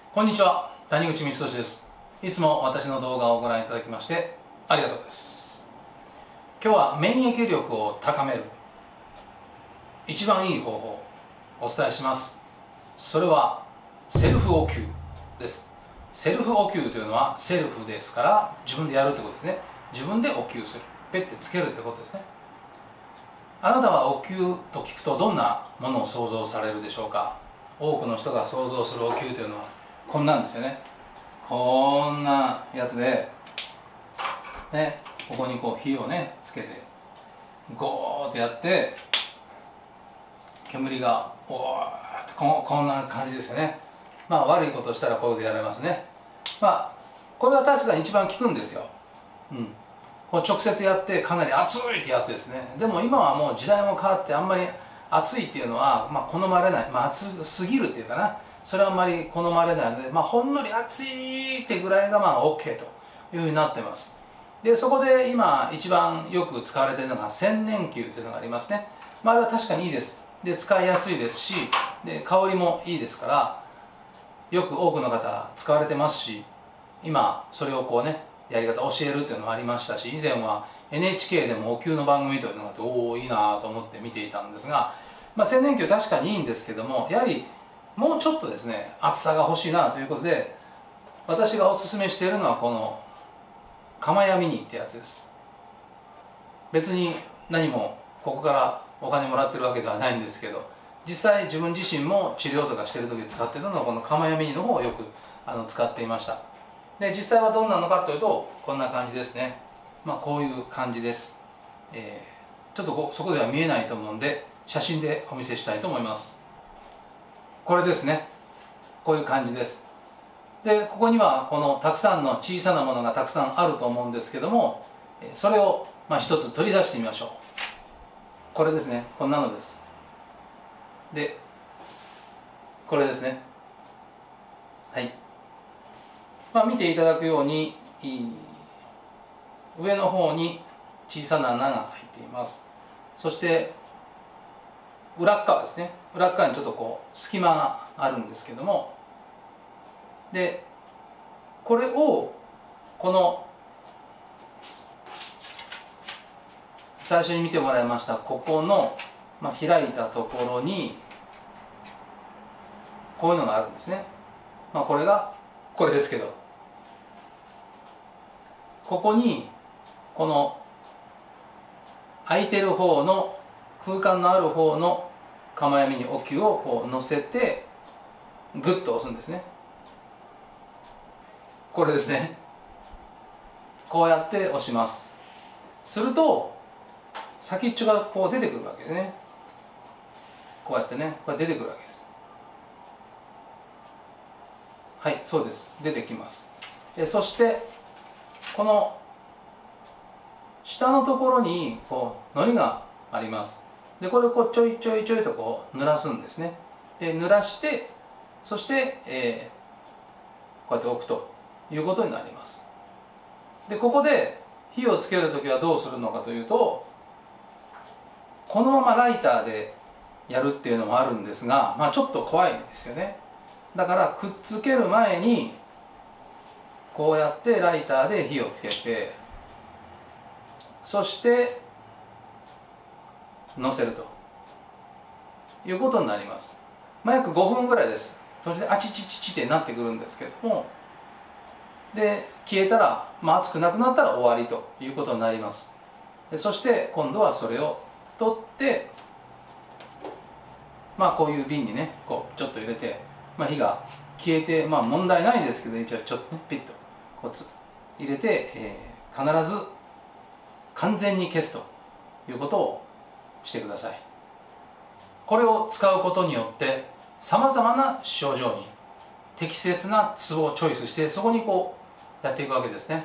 こんにちは、谷口光俊です。いつも私の動画をご覧いただきましてありがとうです。今日は免疫力を高める一番いい方法をお伝えします。それはセルフお灸です。セルフお灸というのはセルフですから自分でやるってことですね。自分でお灸する、ペッてつけるってことですね。あなたはお灸と聞くとどんなものを想像されるでしょうか。多くの人が想像するお灸というのはこんなんですよね。こんなやつで、ね、ここにこう火をねつけてゴーってやって煙がおーってこんな感じですよね。まあ悪いことをしたらこういうことやられますね。まあこれは確かに一番効くんですよ。こう直接やってかなり熱いってやつですね。でも今はもう時代も変わってあんまり熱いっていうのは、好まれない、熱すぎるっていうかな、それはあんまり好まれないので、ほんのり熱いってぐらいがOK というふうになってます。でそこで今一番よく使われているのが千年灸というのがありますね。あれは確かにいいです。で使いやすいですし、で香りもいいですからよく多くの方使われてますし、今それをこうねやり方教えるっていうのもありましたし、以前は NHK でもお灸の番組というのがあって、おおいいなと思って見ていたんですが、千年灸確かにいいんですけども、やはりもうちょっとですね厚さが欲しいなということで、私がおすすめしているのはこの釜屋ミニってやつです。別に何もここからお金もらってるわけではないんですけど、実際自分自身も治療とかしてる時使っているのはこの釜屋ミニの方をよく使っていました。で実際はどんなのかというとこんな感じですね。こういう感じです。ちょっとそこでは見えないと思うんで写真でお見せしたいと思います。これですね。こういう感じです。でここにはこのたくさんの小さなものがたくさんあると思うんですけども、それを一つ取り出してみましょう。これですね。こんなのです。でこれですね。はい、見ていただくように上の方に小さな穴が入っています。そして裏側ですね。裏側にちょっとこう隙間があるんですけども、でこれをこの最初に見てもらいましたここの、開いたところにこういうのがあるんですね。これがこれですけど、ここにこの空いてる方の空間のある方の釜闇にお灸をこう乗せてグッと押すんですね。これですね。こうやって押します。すると先っちょがこう出てくるわけですね。こうやってね、これ出てくるわけです。はい、そうです。出てきます。そしてこの下のところにこう糊があります。でこれをこうちょいちょいちょいとこう濡らすんですね。で濡らして、そして、こうやって置くということになります。でここで火をつけるときはどうするのかというと、このままライターでやるっていうのもあるんですが、ちょっと怖いですよね。だからくっつける前にこうやってライターで火をつけて、そして乗せるということになります。約5分ぐらいです。途中であちちちちってなってくるんですけども、で消えたら、熱くなくなったら終わりということになります。でそして今度はそれを取って、こういう瓶にねこうちょっと入れて、火が消えて、問題ないですけど、一応ちょっとねピッとこう入れて、必ず完全に消すということをしてください。これを使うことによってさまざまな症状に適切なツボをチョイスして、そこにこうやっていくわけですね。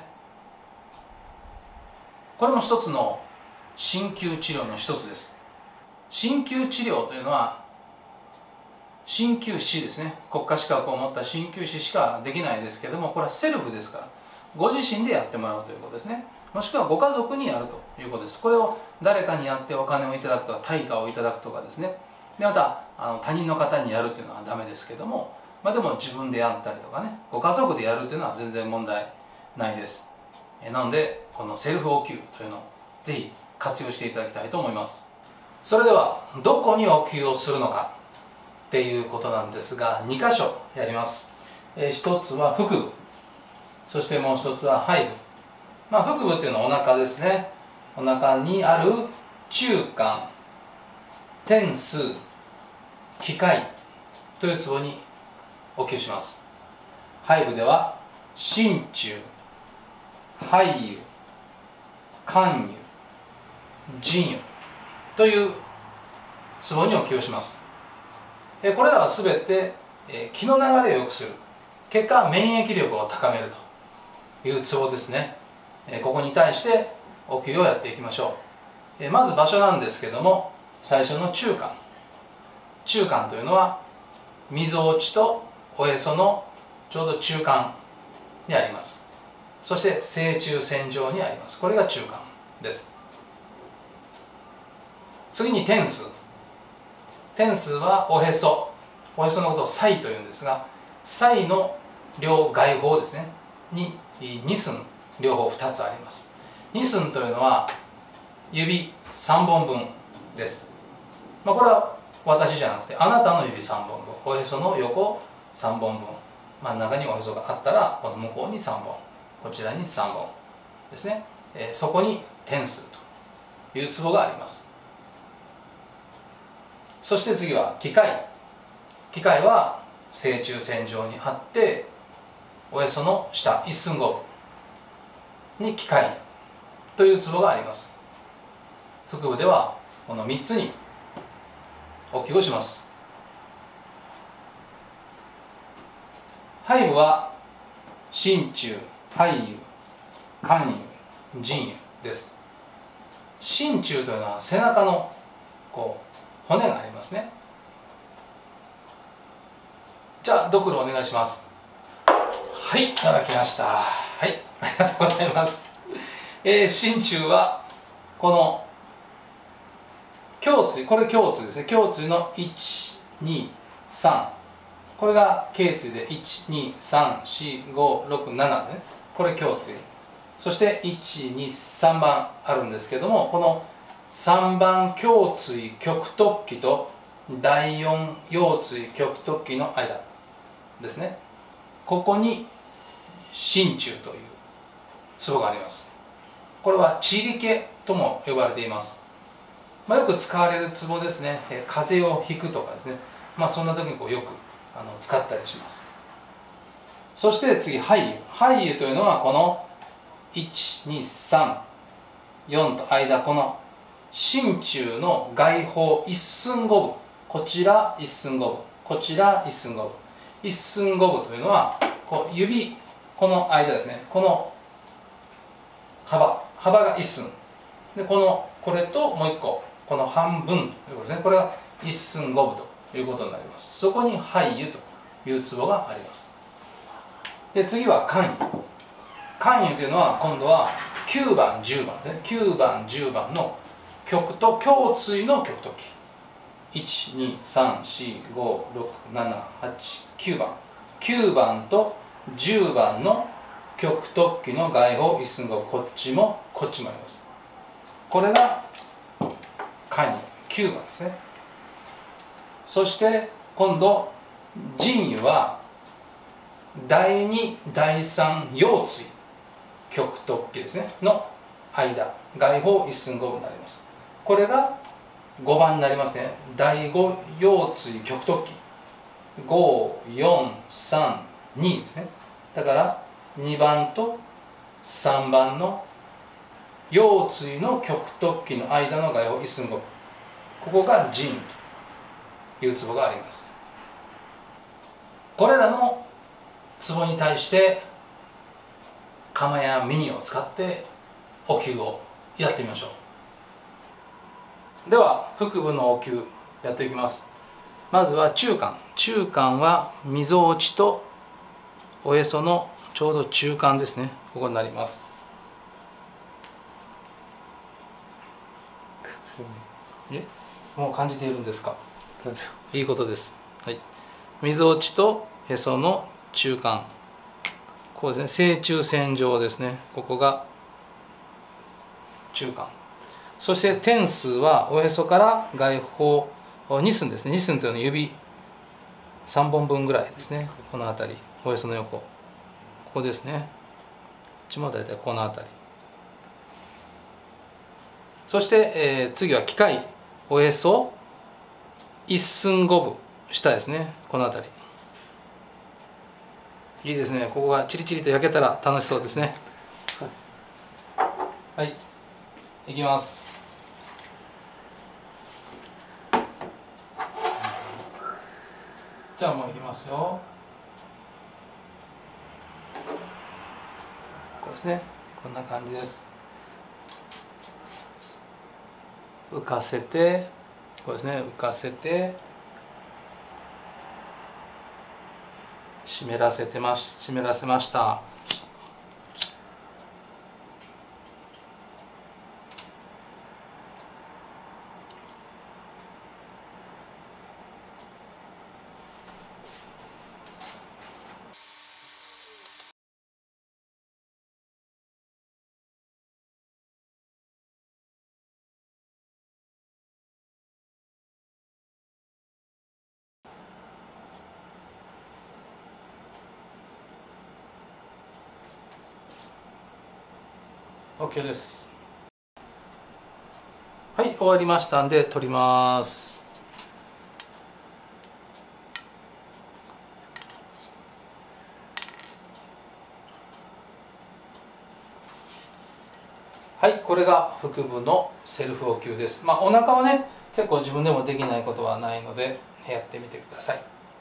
これも一つの鍼灸治療の一つです。鍼灸治療というのは鍼灸師ですね、国家資格を持った鍼灸師しかできないですけども、これはセルフですからご自身でやってもらうということですね。もしくはご家族にやるということです。これを誰かにやってお金をいただくとか対価をいただくとかですね、でまた他人の方にやるというのはダメですけども、 でも自分でやったりとかね、ご家族でやるっていうのは全然問題ないです。なのでこのセルフお灸というのをぜひ活用していただきたいと思います。それではどこにお灸をするのかっていうことなんですが、2箇所やります。一つは腹部、そしてもう一つは背部。腹部っていうのはお腹ですね。お腹にある中間、天枢、気海というツボにお灸します。背部では心中、肺油、肝油、腎油というツボにお灸をします。これらは全て気の流れを良くする、結果免疫力を高めるというツボですね。ここに対してお灸をやっていきましょう。まず場所なんですけども、最初の中間。中間というのはみぞおちとおへそのちょうど中間にあります。そして正中線上にあります。これが中間です。次に天枢。天枢はおへそのことを斎というんですが、斎の両外方ですねに2寸両方2つあります。2寸というのは指3本分です。これは私じゃなくてあなたの指3本分、おへその横3本分、真ん中におへそがあったらこの向こうに3本、こちらに3本ですね。そこに天枢というツボがあります。そして次は気海。気海は正中線上にあって、おへその下一寸五分に気海というツボがあります。腹部ではこの3つにお灸をします。背部は心中、肺油、肝油、腎油です。心中というのは背中の骨がありますね。じゃあドクロお願いします。はい、いただきました。はい、ありがとうございます。心中はこの胸椎、これ胸椎ですね。胸椎の1、2、3、これが頸椎で1、2、3、4、5、6、7ね。これ胸椎。そして1、2、3番あるんですけども、この3番胸椎極突起と第4腰椎極突起の間ですね。ここに心中というツボがあります。これは地理系とも呼ばれています。よく使われるツボですね。風邪をひくとかですね、そんな時によく使ったりします。そして次、肺油。肺油というのはこの1、2、3、4と間、この心中の外方一寸五分、こちら一寸五分、こちら一寸五分。一寸五分というのは指この間ですね。この幅が一寸で、これともう一個この半分ということですね。これが一寸五分ということになります。そこに肺油というツボがあります。で次は肝油。肝油というのは今度は9番10番ですね。9番10番の極と胸椎の極突起、1、2、3、4、5、6、7、8、9番、9番と10番の極突起の外方一寸五分、こっちもこっちもあります。これが肝油9番ですね。そして今度腎油は第2、第3腰椎極突起ですねの間、外方一寸五分になります。これが5番になりますね。第5腰椎極突起、5、4、3、2ですね。だから2番と3番の腰椎の極突起の間の外方一寸五分、ここが腎油というツボがあります。これらのツボに対して鎌やミニを使ってお灸をやってみましょう。では腹部のお灸やっていきます。まずは中間。中間はみぞおちとおへそのちょうど中間ですね。ここになります。もう感じているんですか？いいことです。はい。みぞおちとへその中間、こうですね、正中線上ですね、ここが中間。そして点数はおへそから外方2寸ですね。2寸というのは指3本分ぐらいですね。この辺り、おへその横、ここですね。こっちも大体この辺り。そして、次は機械、おへそ1寸5分下ですね。この辺り。いいですね。ここがチリチリと焼けたら楽しそうですね。はい、いきます。じゃあもういきますよ。こうですね。こんな感じです。浮かせて、こうですね。浮かせて、湿らせました。OK です。はい、終わりましたんで取ります。はい、これが腹部のセルフお灸です。お腹はね、結構自分でもできないことはないのでやってみてください。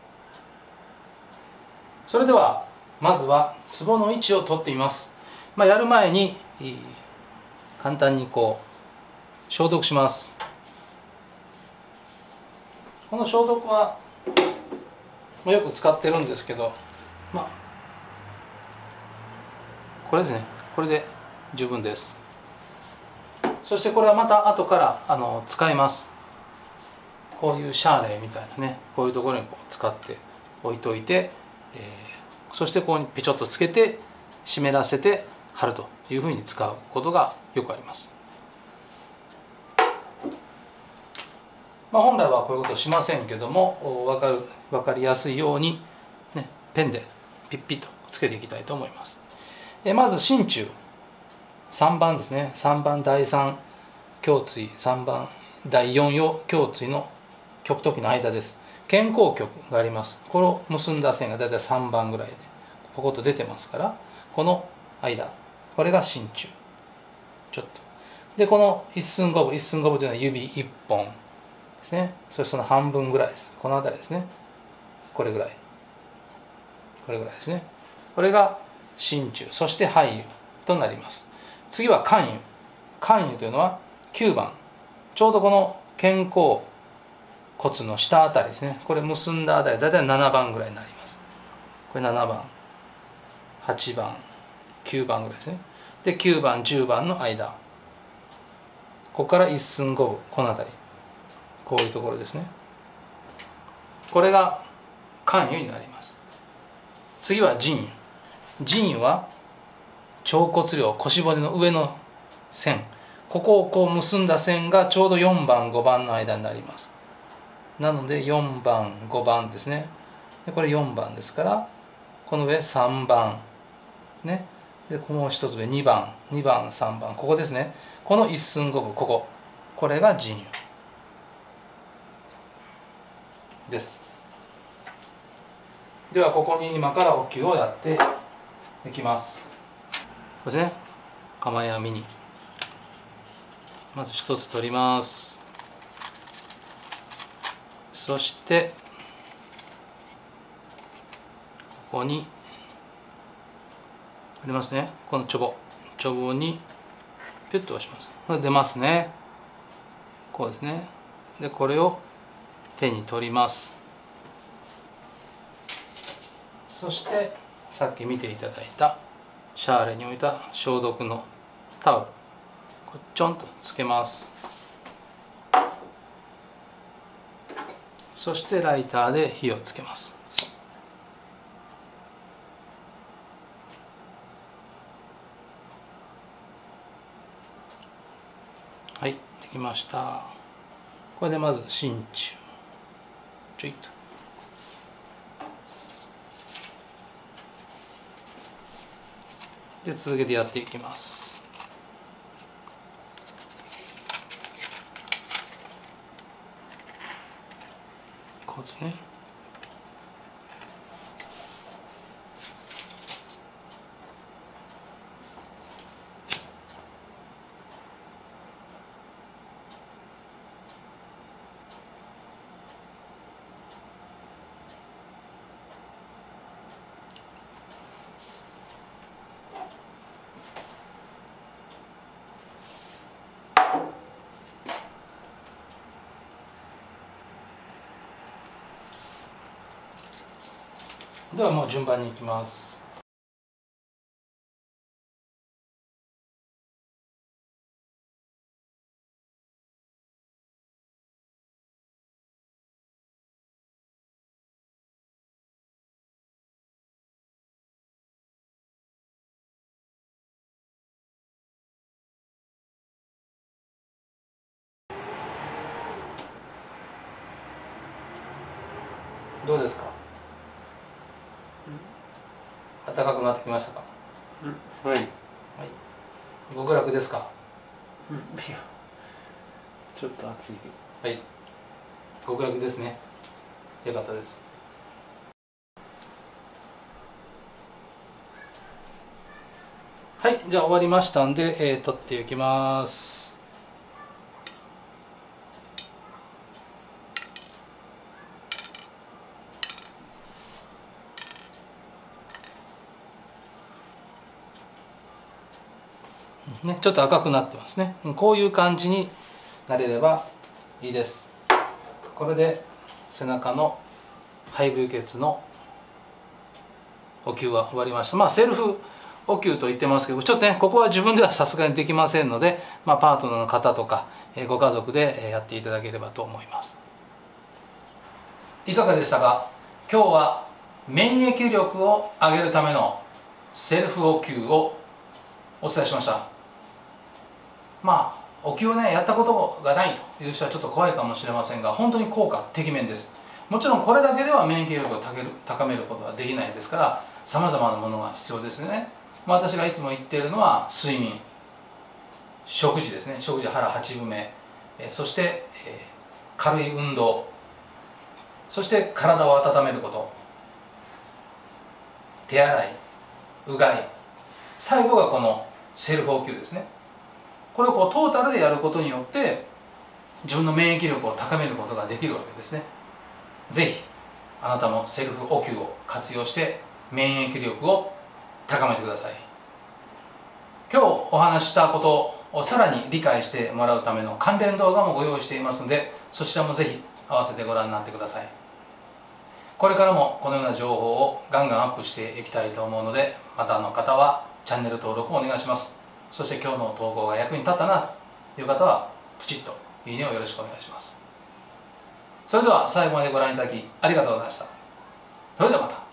それではまずはツボの位置を取ってみます。やる前に簡単にこう消毒します。この消毒はよく使ってるんですけど、これですね、これで十分です。そしてこれはまた後から使います。こういうシャーレみたいなね、こういうところにこう使って置いといて、そしてここにピチョッとつけて湿らせて貼るというふうに使うことがよくあります。本来はこういうことをしませんけども、分かりやすいように、ね、ペンでピッピッとつけていきたいと思います。まず心中3番ですね。3番第3胸椎、3番第4胸椎の極突起の間です。肩甲極があります。これを結んだ線がだいたい3番ぐらいでポコッと出てますから、この間、これが心中。ちょっとで、この1寸5分というのは指1本ですね。そしてその半分ぐらいです。この辺りですね。これぐらいですね。これが心中、そして背兪となります。次は肝兪。肝兪というのは9番、ちょうどこの肩甲骨の下あたりですね。これ結んだあたりだいたい7番ぐらいになります。これ7番、8番、9番ぐらいですね。で9番10番の間、ここから1寸5分、このあたり、こういうところですね。これが肝兪になります。次は腎兪。腎兪は腸骨梁、腰骨の上の線、ここをこう結んだ線がちょうど4番5番の間になります。なので4番5番ですね。でこれ4番ですから、この上3番ね。でもう一つ上2番3番、ここですね。この1寸5分、これが腎兪です。ではここに今からお灸をやっていきます。これですね、構え網にまず一つ取ります。そしてここにありますね、このチョボにピュッと押します。これ出ますね。こうですね。でこれを手に取ります。そしてさっき見ていただいたシャーレに置いた消毒のタオル、これちょんとつけます。そしてライターで火をつけます。 きました。これでまず真鍮ちょいとで続けてやっていきます。こうですね。ではもう順番にいきます。どうですか？暖かくなってきましたか？ はい。はい。 極楽ですか？ いや、ちょっと暑いけど。はい。極楽ですね。よかったです。はい、じゃあ終わりましたんで、取っていきます。ね、ちょっと赤くなってますね。こういう感じになれればいいです。これで背中の肺部輸血のお灸は終わりました。セルフお灸と言ってますけど、ちょっとねここは自分ではさすがにできませんので、パートナーの方とかご家族でやっていただければと思います。いかがでしたか？今日は免疫力を上げるためのセルフお灸をお伝えしました。お灸をねやったことがないという人はちょっと怖いかもしれませんが、本当に効果てきめんです。もちろんこれだけでは免疫力を高めることはできないですから、さまざまなものが必要ですね。私がいつも言っているのは睡眠、食事ですね。食事、腹8分目、そして、軽い運動、そして体を温めること、手洗い、うがい、最後がこのセルフお灸ですね。これをトータルでやることによって自分の免疫力を高めることができるわけですね。ぜひあなたもセルフお灸を活用して免疫力を高めてください。今日お話したことをさらに理解してもらうための関連動画もご用意していますので、そちらもぜひ合わせてご覧になってください。これからもこのような情報をガンガンアップしていきたいと思うので、またの方はチャンネル登録をお願いします。そして今日の投稿が役に立ったなという方はプチッといいねをよろしくお願いします。それでは最後までご覧いただきありがとうございました。それではまた。